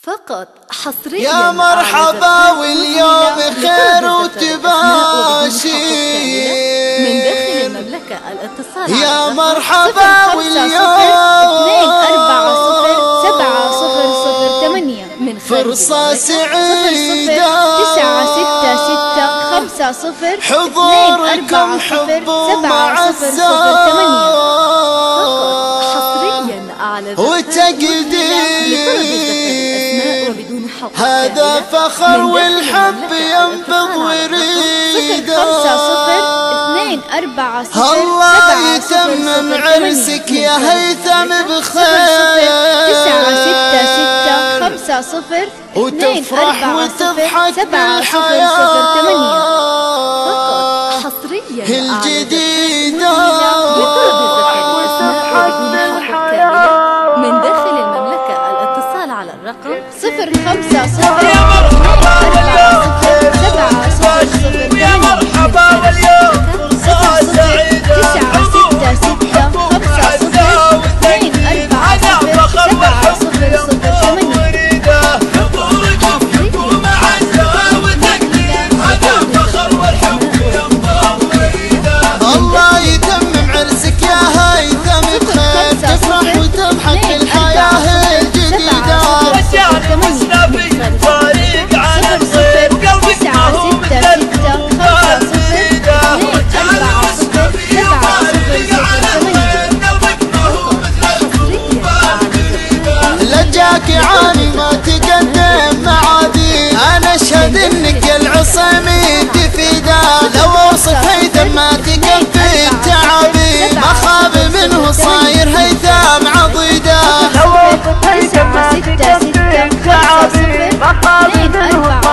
فقط حصريا يا مرحبا واليوم خير وتباشير من داخل المملكة. الاتصال يا مرحبا واليوم 2407008 من فرصة سعيدة 96650 حضوركم حب ومعزة حصريا على وتقدير هذا فخر والحب ينبض وريده الله يتمم عرسك يا هيثم بخير وتفرح وتضحك بالحياة حصريا الجديدة من داخل المملكة. الاتصال على الرقم 050 يا مرحبا واليوم يا مرحبا واليوم فرصة سعيدة حضور ومعزة وتقدير هذا فخر والحب ينبض وريده حضوركم حب ومعزة وتقدير هذا فخر والحب ينبض وريده الله يتمم عرسك يا هيثم بخير تفرح وتضحك الحياة الجديدة رجال مسنفي طريق على الخير قلبك ما هو مثل الكفار زيده رجال مسنفي طريق على الخير قلبك ما هو مثل الكفار زيده لجاك عاني ما تقدم معادي انا اشهد انك العصيمي تفيده لو اوصف هيثم ما تكفي التعابي ما خاب منه صاير هيثم عضيده لو اوصف هيثم ما تكفي التعابي ما خاب منه